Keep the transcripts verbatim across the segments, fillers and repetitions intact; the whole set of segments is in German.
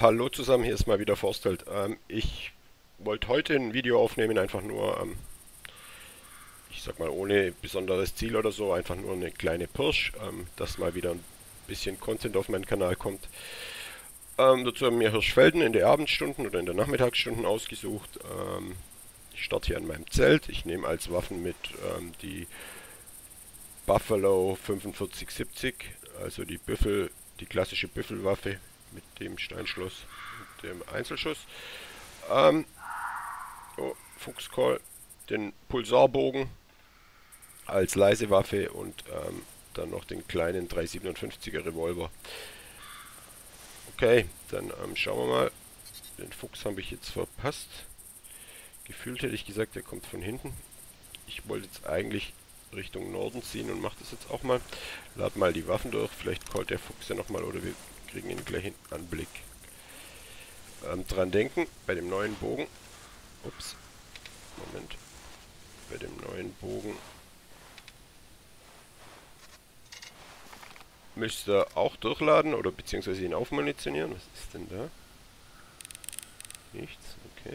Hallo zusammen, hier ist mal wieder Forstelt. Ähm, ich wollte heute ein Video aufnehmen, einfach nur, ähm, ich sag mal, ohne besonderes Ziel oder so, einfach nur eine kleine Pirsch, ähm, dass mal wieder ein bisschen Content auf meinen Kanal kommt. Ähm, dazu haben mir Hirschfelden in den Abendstunden oder in den Nachmittagsstunden ausgesucht. Ähm, ich starte hier an meinem Zelt. Ich nehme als Waffen mit ähm, die Buffalo fünfundvierzig siebzig, also die Büffel, die klassische Büffelwaffe mit dem Steinschloss und dem Einzelschuss. Ähm, oh, Fuchscall, den Pulsarbogen als leise Waffe und ähm, dann noch den kleinen dreihundertsiebenundfünfziger Revolver. Okay, dann ähm, schauen wir mal. Den Fuchs habe ich jetzt verpasst. Gefühlt hätte ich gesagt, der kommt von hinten. Ich wollte jetzt eigentlich Richtung Norden ziehen und mache das jetzt auch mal. Lad mal die Waffen durch. Vielleicht callt der Fuchs ja nochmal oder wir kriegen ihn gleich in Anblick. Ähm, dran denken, bei dem neuen Bogen. Ups. Moment. Bei dem neuen Bogen müsst ihr auch durchladen oder beziehungsweise ihn aufmunitionieren. Was ist denn da? Nichts, okay.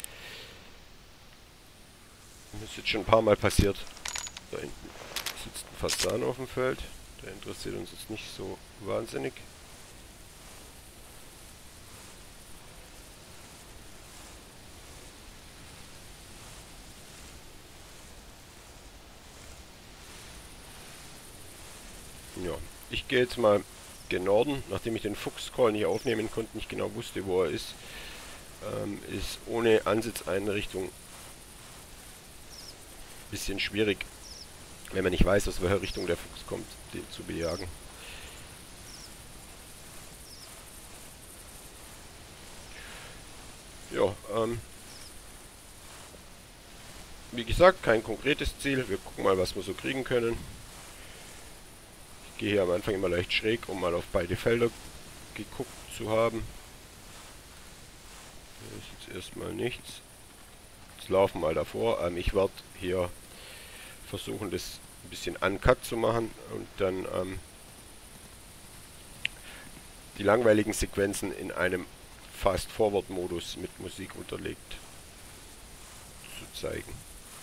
Das ist jetzt schon ein paar Mal passiert. Da hinten sitzt ein Fasan auf dem Feld. Der interessiert uns jetzt nicht so wahnsinnig. Ja, ich gehe jetzt mal gen Norden, nachdem ich den Fuchscall nicht aufnehmen konnte, nicht genau wusste, wo er ist. Ähm, ist ohne Ansitzeinrichtung ein bisschen schwierig, wenn man nicht weiß, aus welcher Richtung der Fuchs kommt, den zu bejagen. Ja, ähm, wie gesagt, kein konkretes Ziel. Wir gucken mal, was wir so kriegen können. Ich gehe hier am Anfang immer leicht schräg, um mal auf beide Felder geguckt zu haben. Hier ist jetzt erstmal nichts. Jetzt laufen wir mal davor. Ähm, ich werde hier versuchen, das ein bisschen uncut zu machen und dann ähm, die langweiligen Sequenzen in einem Fast-Forward-Modus mit Musik unterlegt zu zeigen.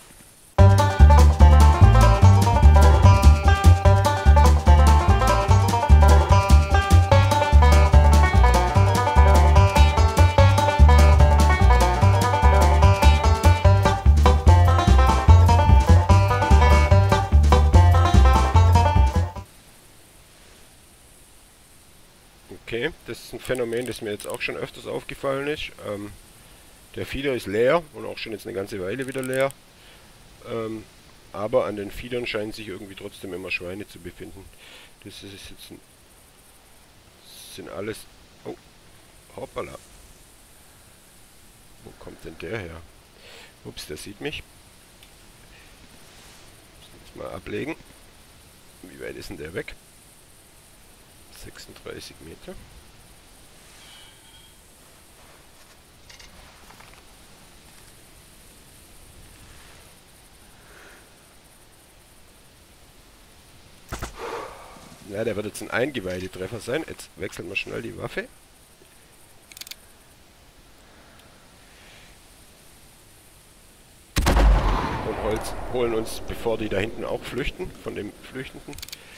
Okay, das ist ein Phänomen, das mir jetzt auch schon öfters aufgefallen ist. Ähm, der Feeder ist leer und auch schon jetzt eine ganze Weile wieder leer. Ähm, aber an den Feedern scheinen sich irgendwie trotzdem immer Schweine zu befinden. Das ist jetzt ein, das sind alles... Oh, hoppala. Wo kommt denn der her? Ups, der sieht mich. Jetzt mal ablegen. Wie weit ist denn der weg? sechsunddreißig Meter. Ja, der wird jetzt ein Eingeweidetreffer sein. Jetzt wechseln wir schnell die Waffe. Und Holz holen uns, bevor die da hinten auch flüchten, von dem Flüchtenden.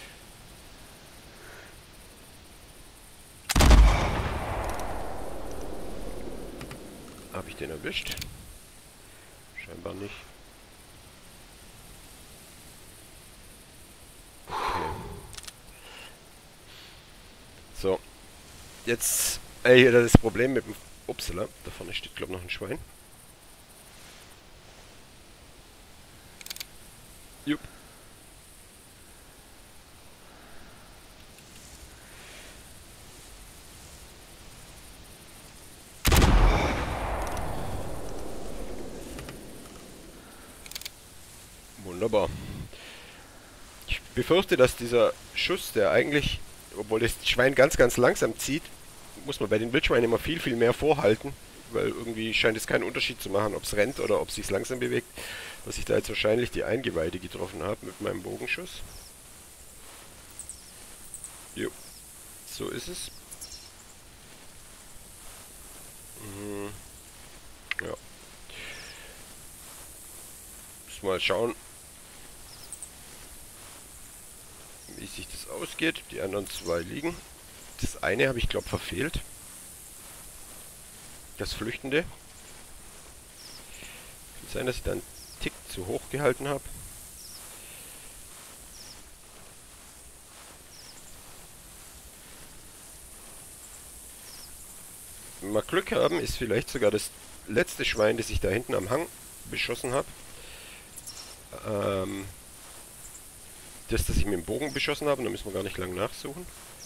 Habe ich den erwischt? Scheinbar nicht. Okay. So. Jetzt, ey, das Problem mit dem... Upsala, da vorne steht, glaube ich, noch ein Schwein. Jupp. Wunderbar. Ich befürchte, dass dieser Schuss, der eigentlich, obwohl das Schwein ganz, ganz langsam zieht, muss man bei den Wildschweinen immer viel, viel mehr vorhalten, weil irgendwie scheint es keinen Unterschied zu machen, ob es rennt oder ob es sich langsam bewegt, dass ich da jetzt wahrscheinlich die Eingeweide getroffen habe mit meinem Bogenschuss. Jo, so ist es. Muss mal schauen, wie sich das ausgeht. Die anderen zwei liegen. Das eine habe ich, glaube ich, verfehlt. Das Flüchtende. Kann sein, dass ich da einen Tick zu hoch gehalten habe. Wenn wir Glück haben, ist vielleicht sogar das letzte Schwein, das ich da hinten am Hang beschossen habe. Ähm, das, das ich mit dem Bogen beschossen habe. Da müssen wir gar nicht lang nachsuchen.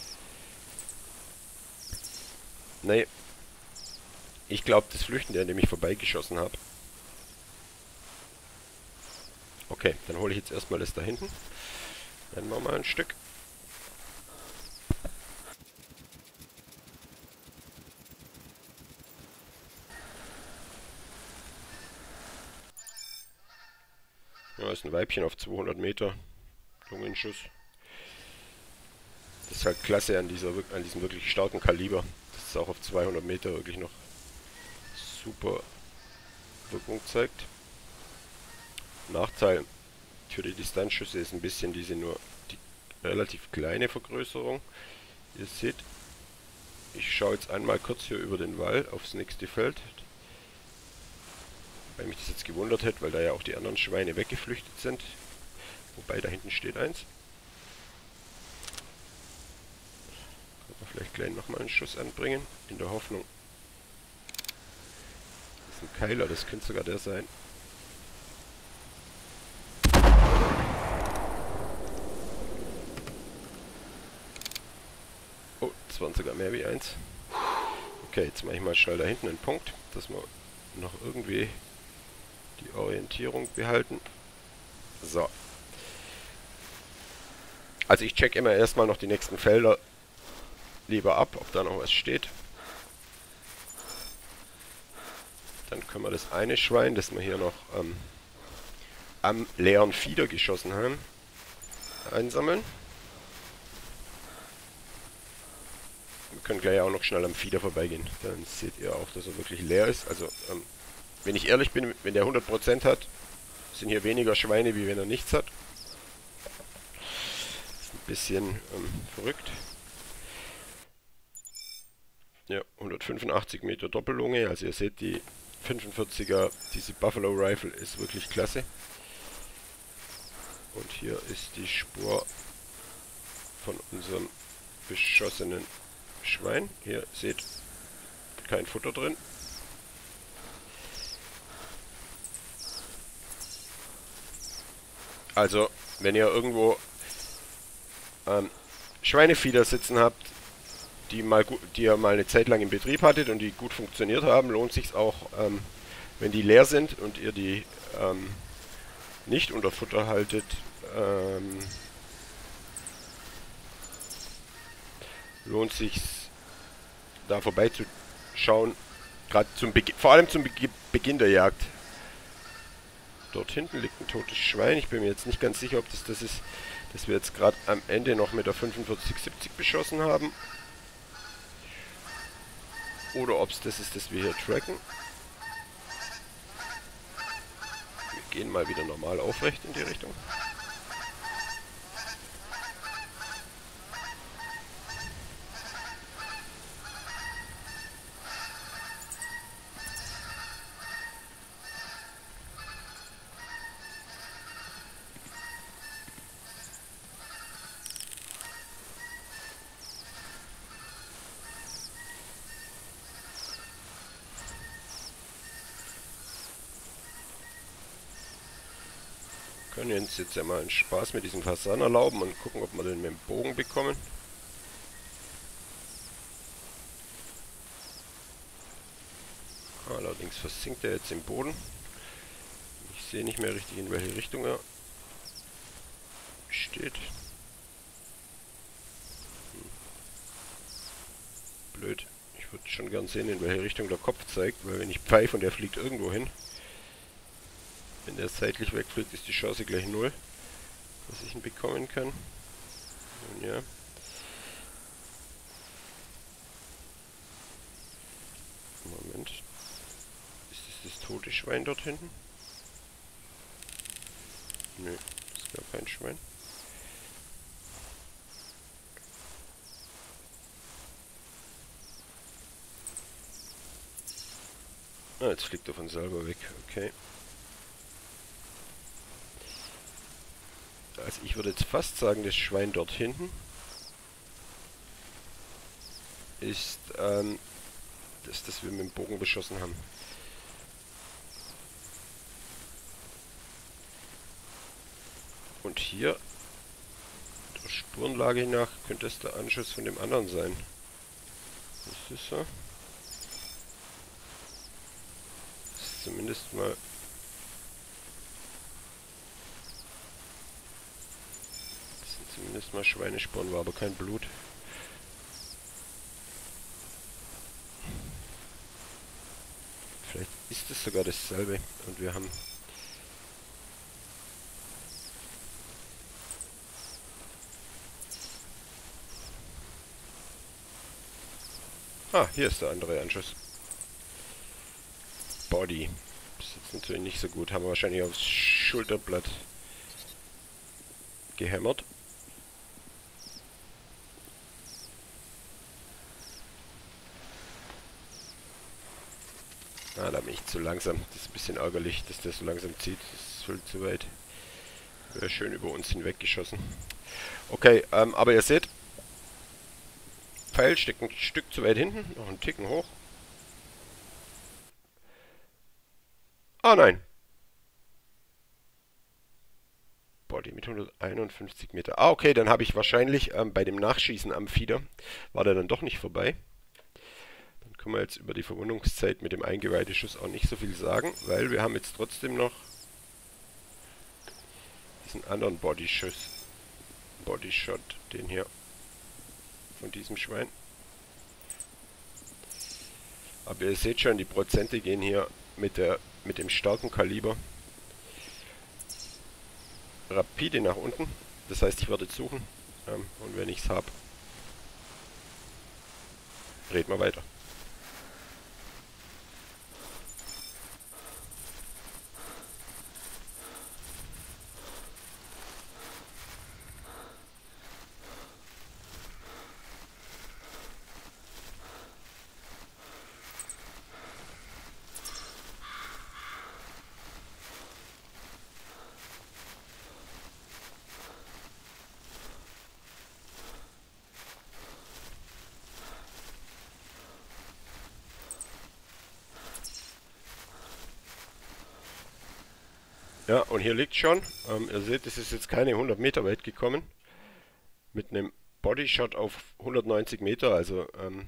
Nee. Ich glaube, das Flüchtende, an dem ich vorbeigeschossen habe. Okay, dann hole ich jetzt erstmal das da hinten. Dann machen wir mal ein Stück. Ja, ist ein Weibchen auf zweihundert Meter. Lungenschuss. Das ist halt klasse an, dieser, an diesem wirklich starken Kaliber. Das ist auch auf zweihundert Meter wirklich noch super Wirkung zeigt. Nachteil für die Distanzschüsse ist ein bisschen diese nur die relativ kleine Vergrößerung. Ihr seht, ich schaue jetzt einmal kurz hier über den Wall aufs nächste Feld. Weil mich das jetzt gewundert hätte, weil da ja auch die anderen Schweine weggeflüchtet sind. Wobei, da hinten steht eins. Kann man vielleicht gleich nochmal einen Schuss anbringen. In der Hoffnung. Das ist ein Keiler, das könnte sogar der sein. Oh, das waren sogar mehr wie eins. Okay, jetzt mache ich mal schnell da hinten einen Punkt, dass wir noch irgendwie die Orientierung behalten. So. Also ich check immer erstmal noch die nächsten Felder lieber ab, ob da noch was steht. Dann können wir das eine Schwein, das wir hier noch ähm, am leeren Fieder geschossen haben, einsammeln. Wir können gleich auch noch schnell am Fieder vorbeigehen. Dann seht ihr auch, dass er wirklich leer ist. Also, ähm, wenn ich ehrlich bin, wenn der hundert Prozent hat, sind hier weniger Schweine, wie wenn er nichts hat. Das ist ein bisschen ähm, verrückt. Ja, hundertfünfundachtzig Meter Doppellunge. Also ihr seht, die fünfundvierziger, diese Buffalo Rifle ist wirklich klasse. Und hier ist die Spur von unserem beschossenen Schwein. Hier seht, kein Futter drin. Also, wenn ihr irgendwo ähm, Schweinefieder sitzen habt, die, mal die ihr mal eine Zeit lang in Betrieb hattet und die gut funktioniert haben, lohnt sich auch, ähm, wenn die leer sind und ihr die ähm, nicht unter Futter haltet, ähm, lohnt sich da vorbeizuschauen, gerade zum Beginn, vor allem zum Be Beginn der Jagd. Dort hinten liegt ein totes Schwein. Ich bin mir jetzt nicht ganz sicher, ob das das ist, das wir jetzt gerade am Ende noch mit der fünfundvierzig siebzig beschossen haben. Oder ob es das ist, das wir hier tracken. Wir gehen mal wieder normal aufrecht in die Richtung. Wir können uns jetzt ja mal einen Spaß mit diesem Fasan erlauben und gucken, ob wir den mit dem Bogen bekommen. Allerdings versinkt er jetzt im Boden. Ich sehe nicht mehr richtig, in welche Richtung er steht. Hm. Blöd. Ich würde schon gern sehen, in welche Richtung der Kopf zeigt, weil wenn ich pfeife und der fliegt irgendwo hin, wenn der seitlich wegfliegt, ist die Chance gleich null, dass ich ihn bekommen kann. Und ja. Moment. Ist das das tote Schwein dort hinten? Nö, ist gar kein Schwein. Ah, jetzt fliegt er von selber weg. Okay. Also ich würde jetzt fast sagen, das Schwein dort hinten ist ähm, das, das wir mit dem Bogen beschossen haben. Und hier, der Spurenlage nach, könnte es der Anschuss von dem anderen sein. Das ist so. Das ist zumindest mal... Das sind zumindest mal Schweinespuren, war aber kein Blut. Vielleicht ist es sogar dasselbe und wir haben... Ah, hier ist der andere Anschuss. Body. Das ist jetzt natürlich nicht so gut. Haben wir wahrscheinlich aufs Schulterblatt gehämmert. Ah, da bin ich zu langsam. Das ist ein bisschen ärgerlich, dass der so langsam zieht. Das ist viel zu weit. Wäre schön über uns hinweg geschossen. Okay, ähm, aber ihr seht, Pfeil steckt ein Stück zu weit hinten, noch einen Ticken hoch. Ah nein. Body mit hunderteinundfünfzig Meter. Ah okay, dann habe ich wahrscheinlich ähm, bei dem Nachschießen am Fieder, war der dann doch nicht vorbei. Dann können wir jetzt über die Verwundungszeit mit dem Eingeweideschuss auch nicht so viel sagen, weil wir haben jetzt trotzdem noch diesen anderen Bodyschuss. Bodyshot, den hier. Von diesem Schwein. Aber ihr seht schon, die Prozente gehen hier mit, der, mit dem starken Kaliber rapide nach unten. Das heißt, ich werde suchen. Ähm, und wenn ich es habe, reden wir weiter. Ja, und hier liegt schon, ähm, ihr seht, es ist jetzt keine hundert Meter weit gekommen, mit einem Bodyshot auf hundertneunzig Meter, also ähm,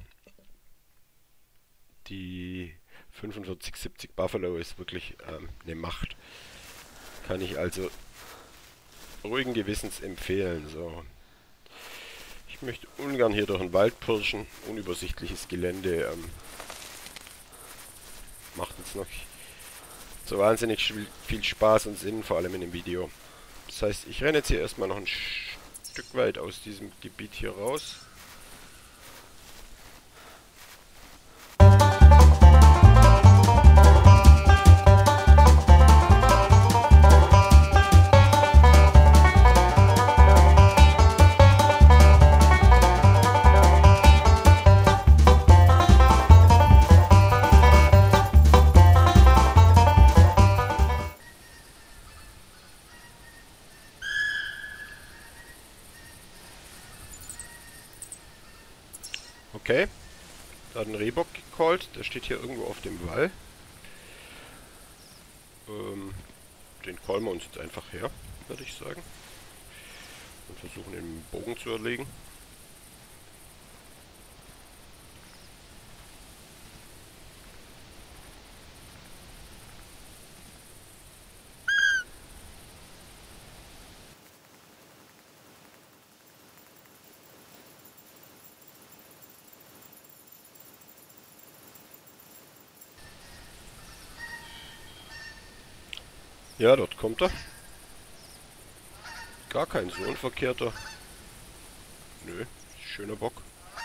die fünfundvierzig siebzig Buffalo ist wirklich ähm, eine Macht. Kann ich also ruhigen Gewissens empfehlen. So. Ich möchte ungern hier durch den Wald pirschen, unübersichtliches Gelände ähm, macht uns noch so wahnsinnig viel Spaß und Sinn, vor allem in dem Video. Das heißt, ich renne jetzt hier erstmal noch ein Stück weit aus diesem Gebiet hier raus. Okay, da hat ein Rehbock gecallt, der steht hier irgendwo auf dem Wall. Ähm, den callen wir uns jetzt einfach her, würde ich sagen. Und versuchen den Bogen zu erlegen. Ja, dort kommt er. Gar kein so unverkehrter. Nö, schöner Bock.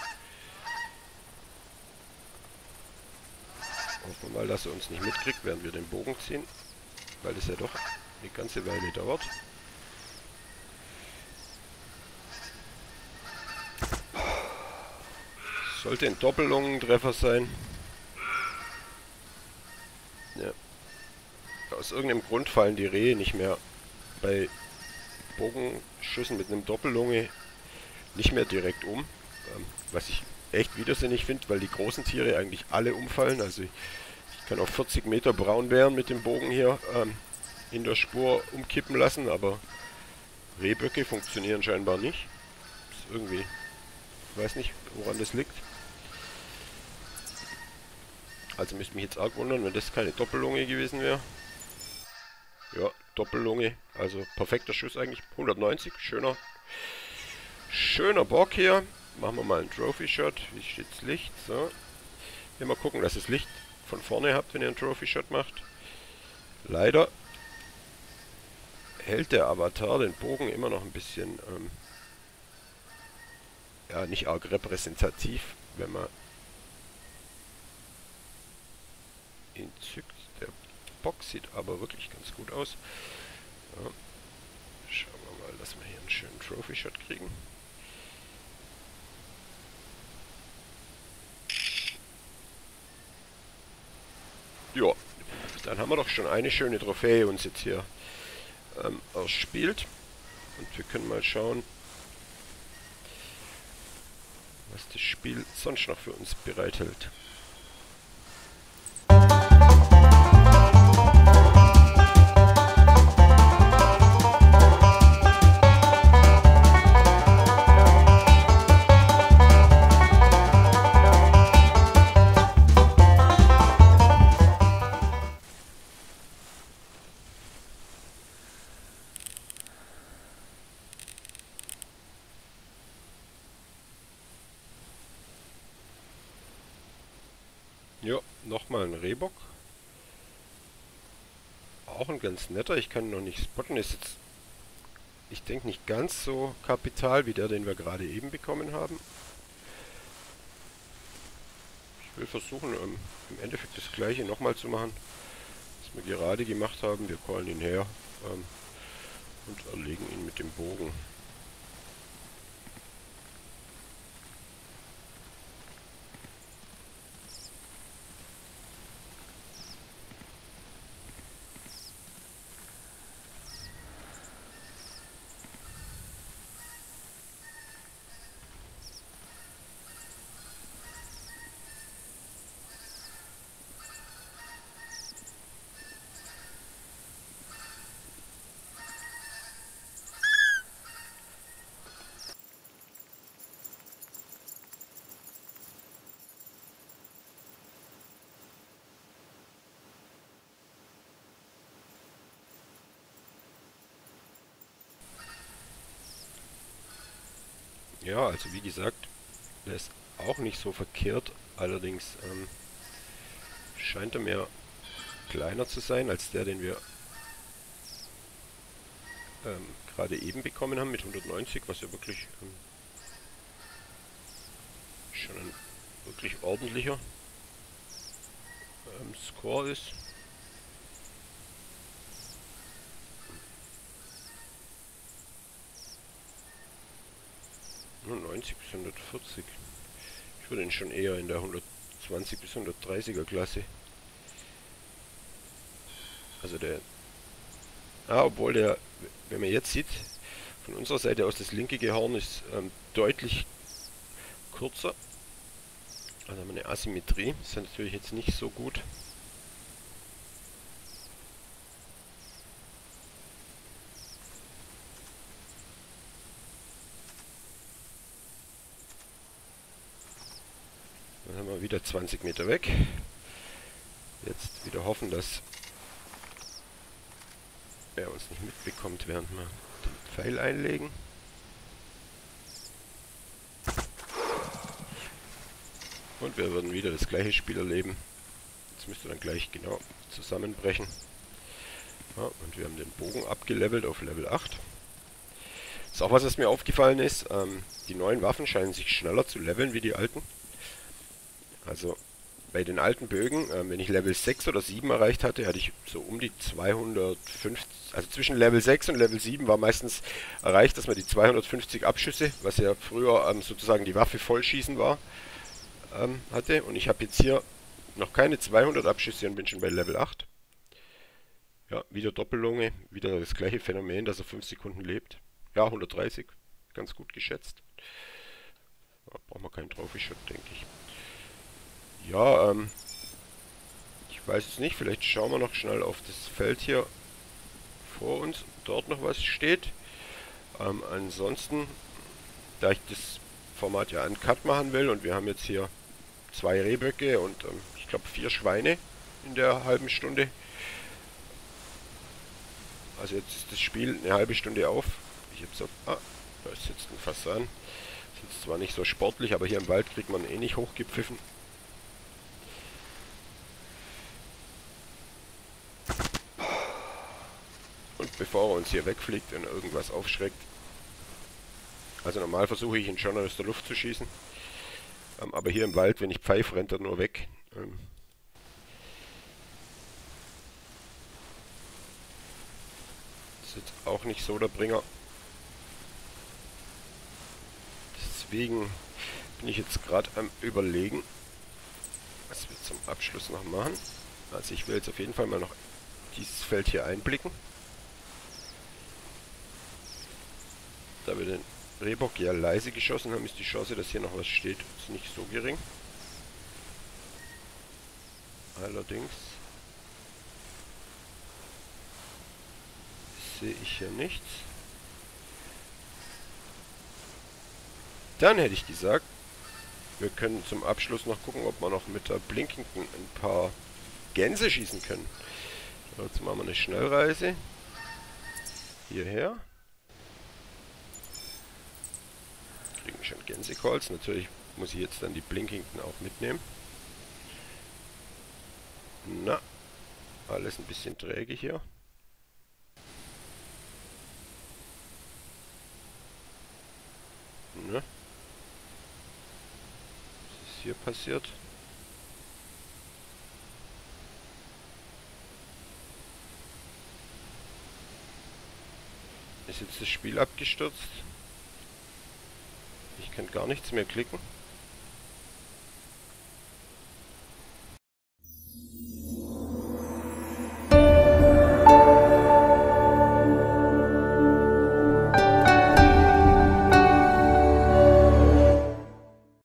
Hoffen wir mal, dass er uns nicht mitkriegt, während wir den Bogen ziehen. Weil das ja doch eine ganze Weile dauert. Sollte ein Doppellungentreffer sein. Ja. Aus irgendeinem Grund fallen die Rehe nicht mehr bei Bogenschüssen mit einem Doppellunge nicht mehr direkt um. Ähm, was ich echt widersinnig finde, weil die großen Tiere eigentlich alle umfallen. Also ich, ich kann auf vierzig Meter Braunbären mit dem Bogen hier ähm, in der Spur umkippen lassen, aber Rehböcke funktionieren scheinbar nicht. Ist irgendwie, ich weiß nicht, woran das liegt. Also müsste mich jetzt arg wundern, wenn das keine Doppellunge gewesen wäre. Ja, Doppellunge, also perfekter Schuss eigentlich. hundertneunzig, schöner, schöner Bock hier. Machen wir mal einen Trophy-Shot. Wie steht das Licht? So. Immer gucken, dass ihr das Licht von vorne habt, wenn ihr einen Trophy-Shot macht. Leider hält der Avatar den Bogen immer noch ein bisschen, ähm, ja, nicht arg repräsentativ, wenn man ihn zückt. Der Bock sieht aber wirklich ganz gut aus. Ja. Schauen wir mal, dass wir hier einen schönen Trophy-Shot kriegen. Ja, dann haben wir doch schon eine schöne Trophäe uns jetzt hier ähm, erspielt. Und wir können mal schauen, was das Spiel sonst noch für uns bereithält. Ja, nochmal ein Rehbock. Auch ein ganz netter, ich kann ihn noch nicht spotten, ist jetzt, ich denke, nicht ganz so kapital wie der, den wir gerade eben bekommen haben. Ich will versuchen, ähm, im Endeffekt das gleiche nochmal zu machen, was wir gerade gemacht haben. Wir callen ihn her ähm, und erlegen ihn mit dem Bogen. Ja, also wie gesagt, der ist auch nicht so verkehrt, allerdings ähm, scheint er mir kleiner zu sein als der, den wir ähm, gerade eben bekommen haben mit hundertneunzig, was ja wirklich ähm, schon ein wirklich ordentlicher ähm, Score ist. neunzig bis hundertvierzig. Ich würde ihn schon eher in der hundertzwanzig bis hundertdreißiger Klasse. Also der... Ah, obwohl der, wenn man jetzt sieht, von unserer Seite aus das linke Gehorn ist ähm, deutlich kürzer. Also haben wir eine Asymmetrie. Das ist natürlich jetzt nicht so gut. Dann haben wir wieder zwanzig Meter weg. Jetzt wieder hoffen, dass er uns nicht mitbekommt, während wir den Pfeil einlegen. Und wir würden wieder das gleiche Spiel erleben. Jetzt müsste dann gleich genau zusammenbrechen. Ja, und wir haben den Bogen abgelevelt auf Level acht. Das ist auch was, was mir aufgefallen ist. Ähm, die neuen Waffen scheinen sich schneller zu leveln wie die alten. Also bei den alten Bögen, äh, wenn ich Level sechs oder sieben erreicht hatte, hatte ich so um die zweihundertfünfzig, also zwischen Level sechs und Level sieben war meistens erreicht, dass man die zweihundertfünfzig Abschüsse, was ja früher ähm, sozusagen die Waffe vollschießen war, ähm, hatte. Und ich habe jetzt hier noch keine zweihundert Abschüsse und bin schon bei Level acht. Ja, wieder Doppellunge, wieder das gleiche Phänomen, dass er fünf Sekunden lebt. Ja, hundertdreißig, ganz gut geschätzt. Da brauchen wir keinen Trophy-Shot, denke ich. Ja, ähm, ich weiß es nicht, vielleicht schauen wir noch schnell auf das Feld hier vor uns, dort noch was steht. Ähm, ansonsten, da ich das Format ja uncut machen will und wir haben jetzt hier zwei Rehböcke und ähm, ich glaube vier Schweine in der halben Stunde. Also jetzt ist das Spiel eine halbe Stunde auf. Ich hab's auf. Ah, da ist jetzt ein Fasan. Das ist zwar nicht so sportlich, aber hier im Wald kriegt man eh nicht hochgepfiffen. Und bevor er uns hier wegfliegt und irgendwas aufschreckt. Also normal versuche ich ihn schon aus der Luft zu schießen. Ähm, aber hier im Wald, wenn ich pfeife, rennt er nur weg. Ähm, ist jetzt auch nicht so der Bringer. Deswegen bin ich jetzt gerade am Überlegen, was wir zum Abschluss noch machen. Also ich will jetzt auf jeden Fall mal noch dieses Feld hier einblicken. Da wir den Rehbock ja leise geschossen haben, ist die Chance, dass hier noch was steht, ist nicht so gering. Allerdings sehe ich hier nichts. Dann hätte ich gesagt, wir können zum Abschluss noch gucken, ob wir noch mit der Blinkenden ein paar Gänse schießen können. So, jetzt machen wir eine Schnellreise hierher. Kriegen schon Gänsecalls. Natürlich muss ich jetzt dann die Blinkenden auch mitnehmen. Na, alles ein bisschen träge hier. Ne? Was ist hier passiert? Ist jetzt das Spiel abgestürzt? Ich kann gar nichts mehr klicken.